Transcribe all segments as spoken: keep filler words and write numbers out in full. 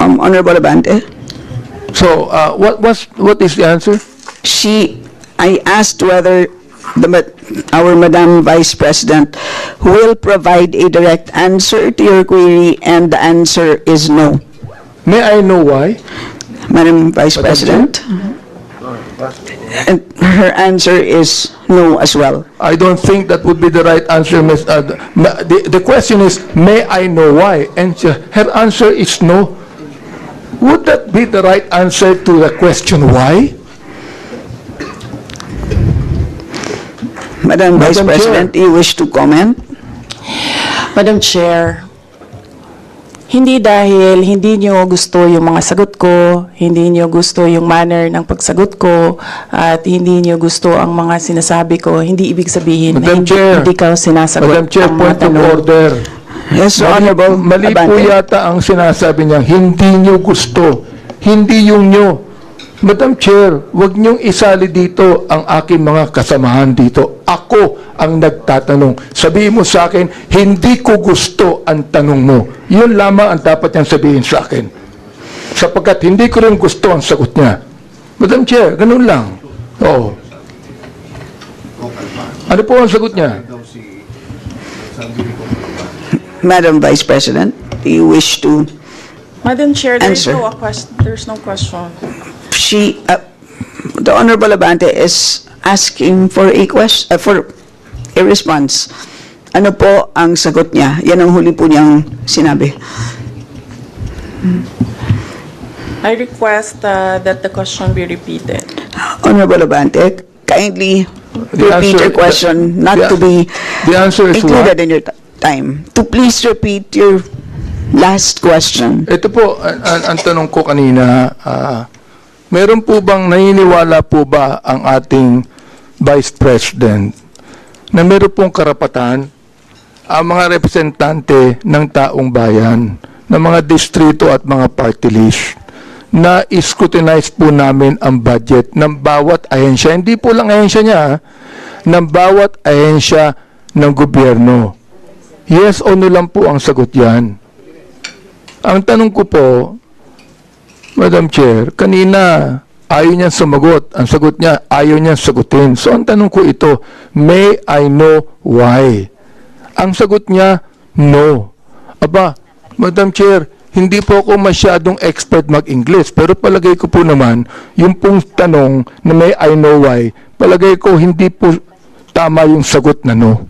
Um, Honorable Abante, So, uh, what was what is the answer? she, I asked whether the, ma- our Madam Vice President will provide a direct answer to your query, and the answer is no. May I know why? Madam Vice Madam President? And her answer is no as well. I don't think that would be the right answer, Miz Uh, the, the question is, may I know why? And uh, her answer is no. Would that be the right answer to the question why? Madam Vice Madam President, you wish to comment? Madam Chair, hindi dahil hindi niyo gusto yung mga sagot ko, hindi niyo gusto yung manner ng pagsagot ko, at hindi niyo gusto ang mga sinasabi ko, hindi ibig sabihin na Madam hindi, Chair, hindi ka sinasagot Madam Chair, ang mga point of tanong. order. Yes, Mali, Honorable mali po Abante. yata ang sinasabi niya, hindi niyo gusto, hindi yung niyo. Madam Chair, wag niyong isali dito ang aking mga kasamahan dito. Ako ang nagtatanong. Sabihin mo sa akin, hindi ko gusto ang tanong mo. Yun lamang ang dapat niyang sabihin sa akin. Sapagkat hindi ko rin gusto ang sagot niya. Madam Chair, ganun lang. Oo. Ano po ang sagot niya? Madam Vice President, do you wish to? Madam Chair, there's Answer. no, question, there's no question. She, uh, the Honorable Abante is asking for a question, uh, for a response. Ano po ang sagot niya? Yan ang huli po niyang sinabi. I request uh, that the question be repeated. Honorable Abante, kindly The repeat answer- your question, not the- to be The answer is included what? in your t- time. To please repeat your last question. Ito po, ang, ang, ang tanong ko kanina, ah, meron po bang naniniwala po ba ang ating Vice President na meron pong karapatan ang mga representante ng taong bayan, ng mga distrito at mga party list na scrutinize po namin ang budget ng bawat ahensya, hindi po lang ahensya niya, ah, ng bawat ahensya ng gobyerno. Yes o no lang po ang sagot yan. Ang tanong ko po, Madam Chair, kanina ayaw niya sumagot. Ang sagot niya, ayaw niya sagutin. So ang tanong ko ito, may I know why? Ang sagot niya, no. Aba, Madam Chair, hindi po ako masyadong expert mag-English, pero palagay ko po naman, yung pong tanong na may I know why, palagay ko hindi po tama yung sagot na no.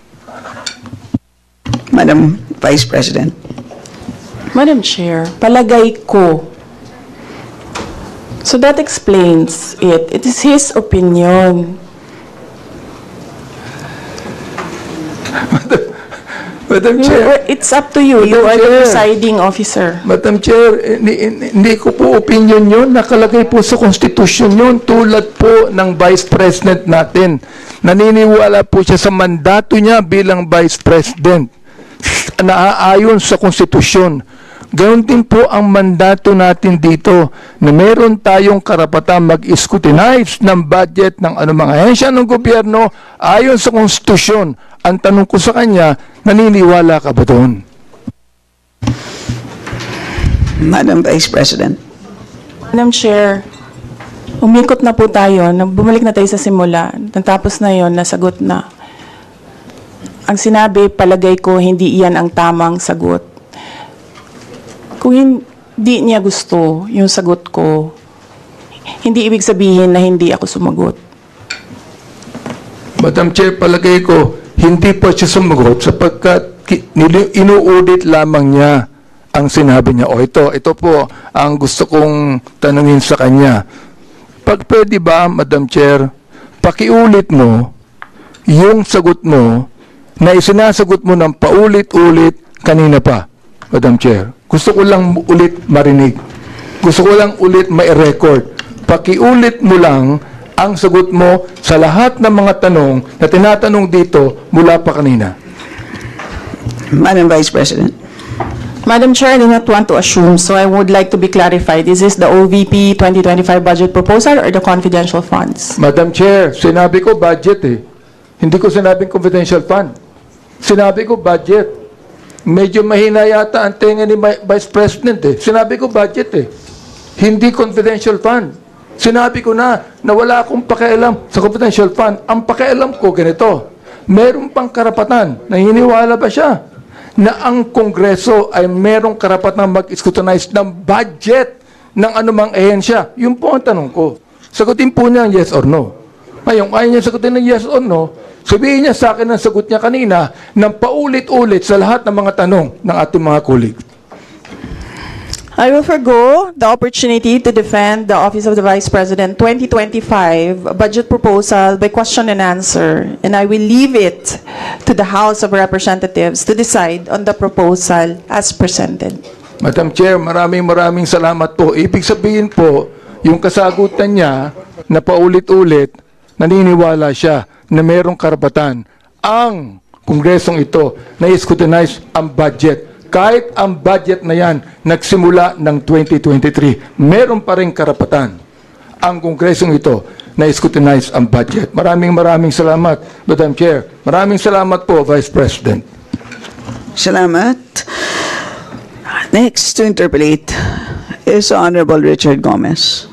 Madam Vice President. Madam Chair, palagay ko. So that explains it. It is his opinion. Madam Chair, It's up to you. You Madam are the Chair. presiding officer. Madam Chair, hindi, hindi ko po opinion yun. Nakalagay po sa Constitution yun. Tulad po ng Vice President natin. Naniniwala po siya sa mandato niya bilang Vice President. Naaayon sa Constitution. Gayon din po ang mandato natin dito na meron tayong karapatang mag-scrutinize ng budget ng anumang ahensya ng gobyerno ayon sa Constitution. Ang tanong ko sa kanya, naniniwala ka ba doon? Madam Vice President. Madam Chair, umikot na po tayo. Bumalik na tayo sa simula. Natapos na yon, nasagot na. Ang sinabi, palagay ko, hindi iyan ang tamang sagot. Kung hindi niya gusto yung sagot ko, hindi ibig sabihin na hindi ako sumagot. Madam Chair, palagay ko, hindi pa siya sumagot sapagkat ki- nili- inuudit lamang niya ang sinabi niya. O ito, ito po ang gusto kong tanungin sa kanya. Pag pwede ba, Madam Chair, pakiulit mo yung sagot mo na isinasagot mo ng paulit-ulit kanina pa, Madam Chair. Gusto ko lang ulit marinig. Gusto ko lang ulit ma-record. Pakiulit mo lang ang sagot mo sa lahat ng mga tanong na tinatanong dito mula pa kanina. Madam Vice President. Madam Chair, I do not want to assume, so I would like to be clarified. Is this the O V P twenty twenty-five budget proposal or the confidential funds? Madam Chair, sinabi ko budget eh. Hindi ko sinabing confidential fund. Sinabi ko budget. medyo mahina yata ang tenga ni Vi- Vice President eh. Sinabi ko budget eh. Hindi confidential fund. Sinabi ko na na wala akong pakialam sa confidential fund. Ang pakialam ko ganito, meron pang karapatan, naniniwala ba siya na ang Kongreso ay merong karapatan mag-scrutinize ng budget ng anumang ehensya? Yun po ang tanong ko. Sagutin po niya yes or no. Ngayon, ayaw niya sagutin ng yes or no, sabihin niya sa akin ang sagot niya kanina ng paulit-ulit sa lahat ng mga tanong ng ating mga colleagues. I will forgo the opportunity to defend the Office of the Vice President twenty twenty-five budget proposal by question and answer, and I will leave it to the House of Representatives to decide on the proposal as presented. Madam Chair, maraming maraming salamat po. Ibig sabihin po, yung kasagutan niya na paulit-ulit, naniniwala siya na mayroong karapatan ang Kongresong ito na i-scrutinize ang budget. Kahit ang budget na yan nagsimula ng twenty twenty-three, meron pa rin karapatan ang Kongresong ito na i-scrutinize ang budget. Maraming maraming salamat, Madam Chair. Maraming salamat po, Vice President. Salamat. Next to interpolate is Honorable Richard Gomez,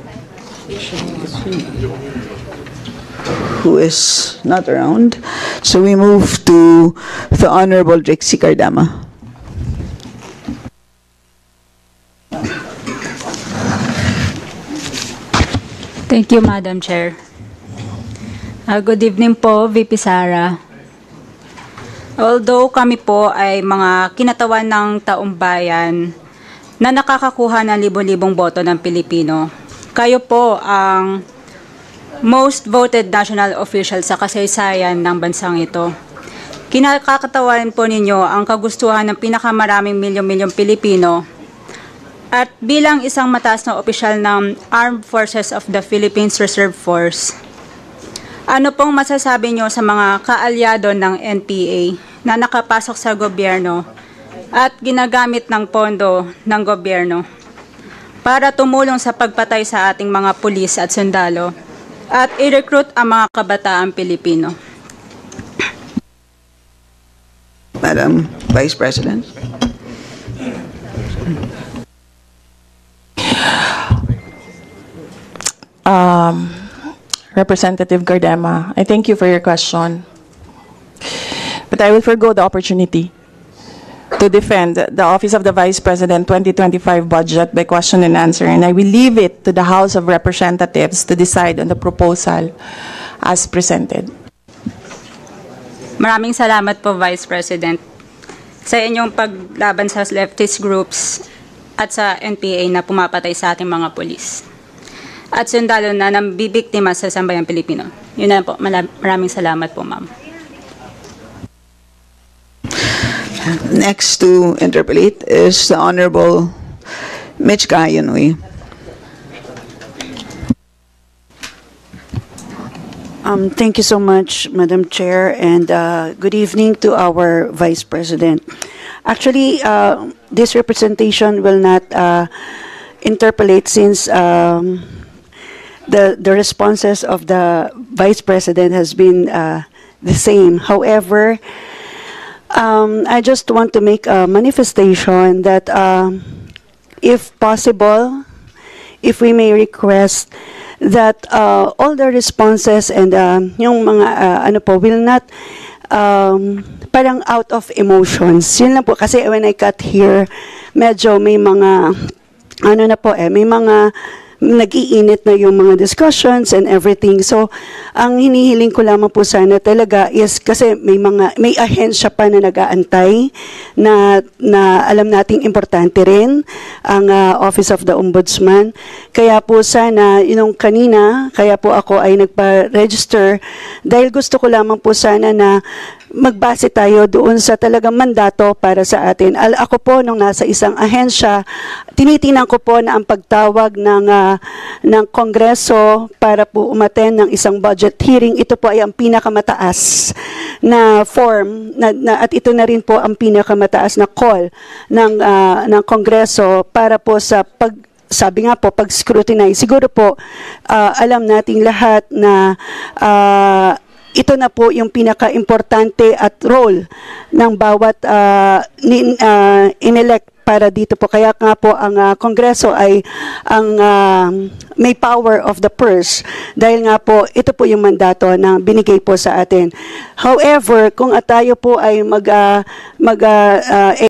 who is not around. So we move to the Honorable Rixie Cardama. Thank you, Madam Chair. Uh, good evening po, V P Sara. Although kami po ay mga kinatawan ng taong bayan na nakakakuha ng libo-libong boto ng Pilipino, kayo po ang most voted national official sa kasaysayan ng bansang ito. Kinakakatawan po ninyo ang kagustuhan ng pinakamaraming milyon-milyong Pilipino. At bilang isang mataas na opisyal ng Armed Forces of the Philippines Reserve Force, ano pong masasabi nyo sa mga kaalyado ng N P A na nakapasok sa gobyerno at ginagamit ng pondo ng gobyerno para tumulong sa pagpatay sa ating mga pulis at sundalo at i-recruit ang mga kabataang Pilipino? Madam Vice President. Um, Representative Cardama, I thank you for your question. But I will forgo the opportunity to defend the Office of the Vice President twenty twenty-five budget by question and answer, and I will leave it to the House of Representatives to decide on the proposal as presented. Maraming salamat po, Vice President, sa inyong paglaban sa leftist groups at sa N P A na pumapatay sa ating mga pulis at sundalo na nambibiktima sa sambayang Pilipino. Yun na po. Maraming salamat po, ma'am. Next to interpolate is the Honorable Mitch Kayanui. Um, thank you so much, Madam Chair, and uh, good evening to our Vice President. Actually, uh, this representation will not uh, interpolate since um, the the responses of the Vice President has been uh, the same. However, um, I just want to make a manifestation that um, if possible, if we may request that uh, all the responses and uh, yung mga uh, ano po will not um, parang out of emotions. Yun lang po kasi when I cut here, medyo may mga ano na po eh, may mga nag-iinit na yung mga discussions and everything. So, ang hinihiling ko lamang po sana talaga is kasi may mga may ahensya pa na nag-aantay na na alam nating importante rin ang uh, Office of the Ombudsman. Kaya po sana yung kanina, kaya po ako ay nagpa-register dahil gusto ko lamang po sana na magbase tayo doon sa talagang mandato para sa atin. Al ako po nung nasa isang ahensya, tinitingnan ko po na ang pagtawag ng uh, ng Kongreso para po umattend ng isang budget hearing, ito po ay ang pinakamataas na form na, na, at ito na rin po ang pinakamataas na call ng uh, ng Kongreso para po sa pag sabi nga po, pag-scrutinize. Siguro po, uh, alam nating lahat na uh, ito na po yung pinaka-importante at role ng bawat uh, nin, uh, inelect para dito po. Kaya nga po ang uh, Kongreso ay ang uh, may power of the purse dahil nga po ito po yung mandato na binigay po sa atin. However, kung uh, tayo po ay mag, uh, mag uh, uh,